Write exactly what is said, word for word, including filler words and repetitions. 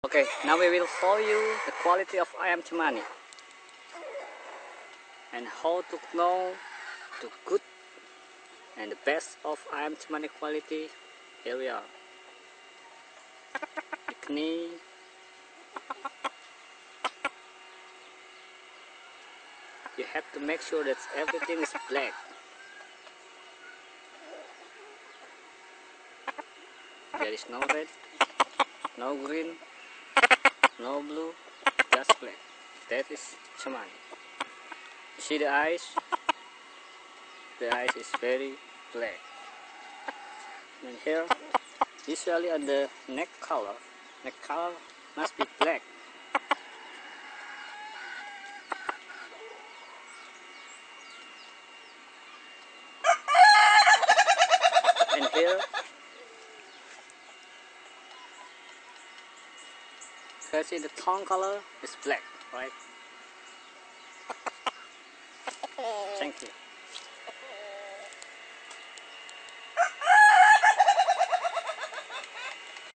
Okay, now we will show you the quality of ayam cemani and how to know the good and the best of ayam cemani quality. Here we are. Ini you have to make sure that everything is black. There is no red, no green, no blue, just black. That is cemani. You see the eyes? The eyes is very black. And here, usually on the neck color, neck color must be black. And here, you see the tongue color is black, right? Thank you.